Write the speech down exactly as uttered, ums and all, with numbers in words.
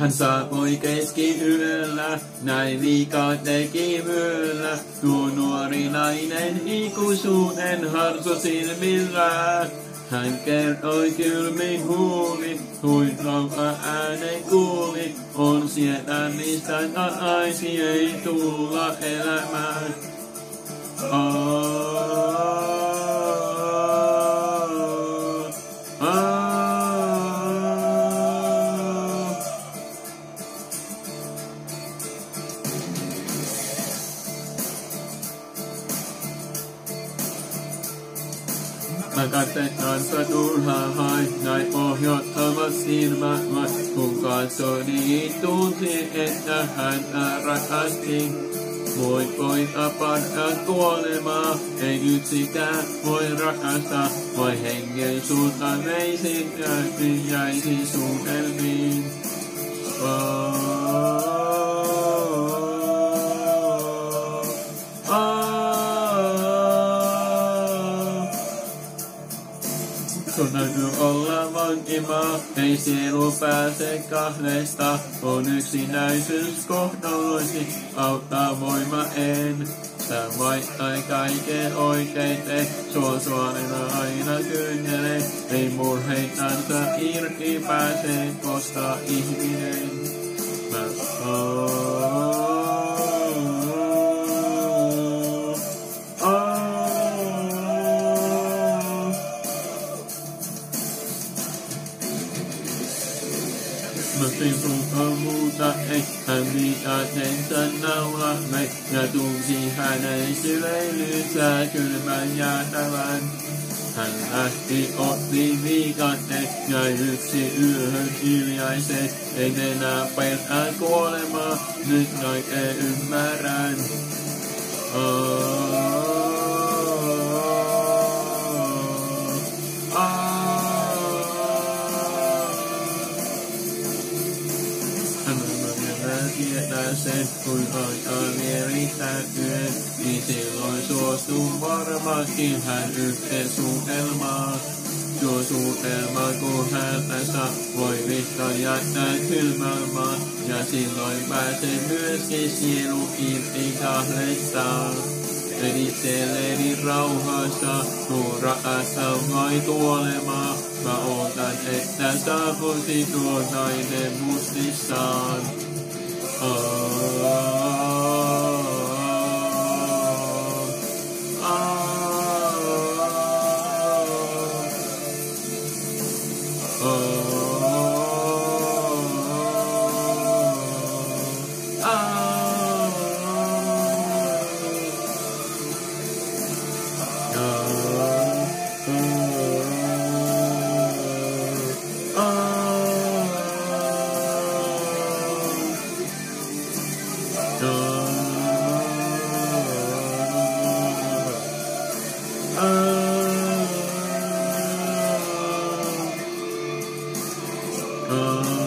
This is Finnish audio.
Hän saapui keskiyöllä, näin liikaa teki vyöllä. Tuo nuori nainen ikuisuuden harso silmillään. Hän kertoi kylmin huuli, huin rauha äänen kuuli. On sietämistä naisi ei tulla elämään. Mä katsetaan turhaa hain, näin ohjottavat silmät vai kun katsoi niin tunsi, että häntä rakasti. Voi poika parkaa kuolemaa, ei yksikään voi rakastaa, vai hengen sulta veisi ja jäisi suunnelmiin. Oh. Sun täytyy olla vankimaa, ei sielu pääse kahdesta. On yksinäisyys kohtaloisi, auttaa voima en. Sä vaihtai kaiken oikein te, sua suorina aina kynnele. Ei murheitansa irti pääse, koska ihminen. Mä oon. Mä sinulta muuta ei, hän viikateensa naulamme ja tunsi hänen syleilyynsä kylmän jäätävän. Hän lähti, otti viikatteen ja yksi yöhön hiljaiset. En enää pelkää kuolemaa, nyt kaiken ymmärrän. Oh. Tietää sen, kun aikaa vierittää yön, niin silloin suostuu varmaankin hän yhteen suunnelmaan. Tuo suunnelma, kun häntä saa, voi vihta jättää kylmäämään, ja silloin pääsee myöskin sielu irti kahdestaan. En itselleni rauhassa, kun rakastaa vain kuolemaa. Mä ootan, että saapuisi tuo nainen mustissaan. Oh, oh, oh, oh.